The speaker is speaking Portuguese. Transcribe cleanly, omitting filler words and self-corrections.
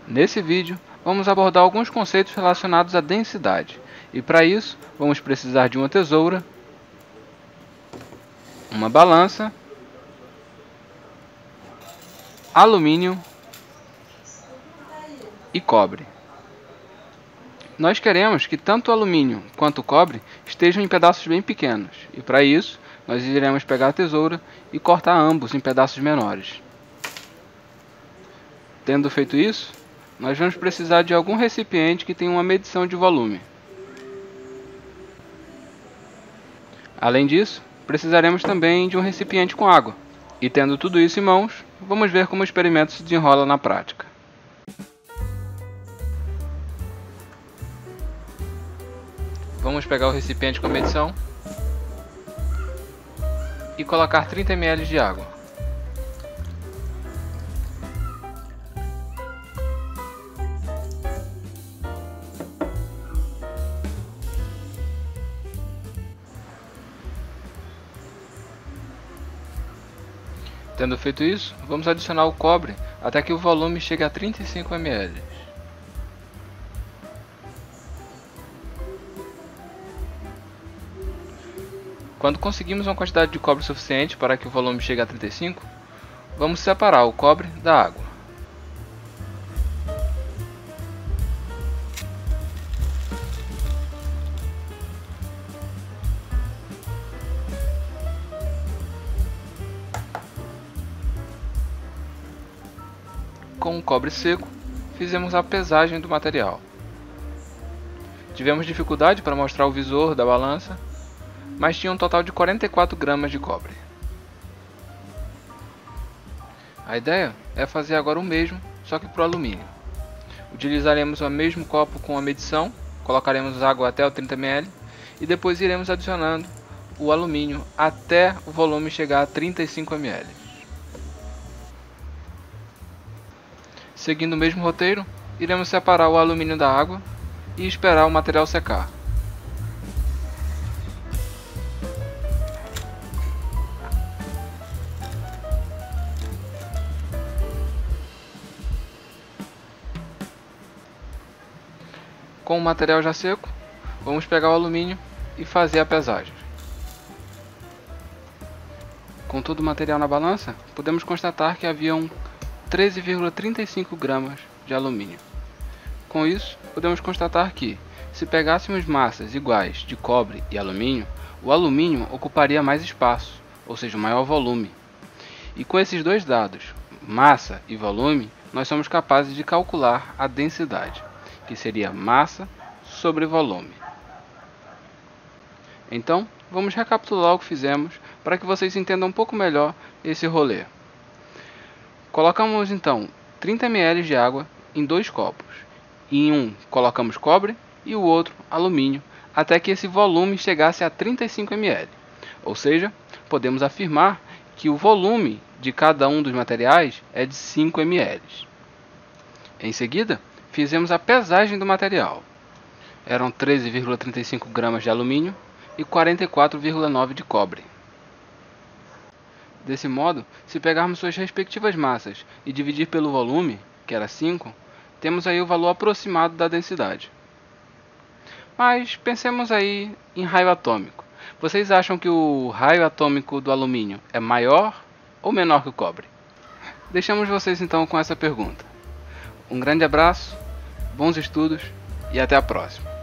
Nesse vídeo, vamos abordar alguns conceitos relacionados à densidade, e para isso, vamos precisar de uma tesoura, uma balança, alumínio e cobre. Nós queremos que tanto o alumínio quanto o cobre estejam em pedaços bem pequenos, e para isso, nós iremos pegar a tesoura e cortar ambos em pedaços menores. Tendo feito isso, nós vamos precisar de algum recipiente que tenha uma medição de volume. Além disso, precisaremos também de um recipiente com água. E tendo tudo isso em mãos, vamos ver como o experimento se desenrola na prática. Vamos pegar o recipiente com a medição e colocar 30 ml de água. Tendo feito isso, vamos adicionar o cobre até que o volume chegue a 35 ml. Quando conseguimos uma quantidade de cobre suficiente para que o volume chegue a 35, vamos separar o cobre da água. Com o cobre seco, fizemos a pesagem do material. Tivemos dificuldade para mostrar o visor da balança, mas tinha um total de 44 gramas de cobre. A ideia é fazer agora o mesmo, só que para o alumínio. Utilizaremos o mesmo copo com a medição, colocaremos água até o 30 ml e depois iremos adicionando o alumínio até o volume chegar a 35 ml. Seguindo o mesmo roteiro, iremos separar o alumínio da água e esperar o material secar. Com o material já seco, vamos pegar o alumínio e fazer a pesagem. Com todo o material na balança, podemos constatar que haviam 13,35 gramas de alumínio. Com isso, podemos constatar que, se pegássemos massas iguais de cobre e alumínio, o alumínio ocuparia mais espaço, ou seja, um maior volume. E com esses dois dados, massa e volume, nós somos capazes de calcular a densidade, que seria massa sobre volume. Então, vamos recapitular o que fizemos para que vocês entendam um pouco melhor esse rolê. Colocamos então 30 ml de água em dois copos. Em um colocamos cobre e o outro alumínio, até que esse volume chegasse a 35 ml. Ou seja, podemos afirmar que o volume de cada um dos materiais é de 5 ml. Em seguida, fizemos a pesagem do material. Eram 13,35 gramas de alumínio e 44,9 de cobre. Desse modo, se pegarmos suas respectivas massas e dividir pelo volume, que era 5, temos aí o valor aproximado da densidade. Mas pensemos aí em raio atômico. Vocês acham que o raio atômico do alumínio é maior ou menor que o cobre? Deixamos vocês então com essa pergunta. Um grande abraço, bons estudos e até a próxima.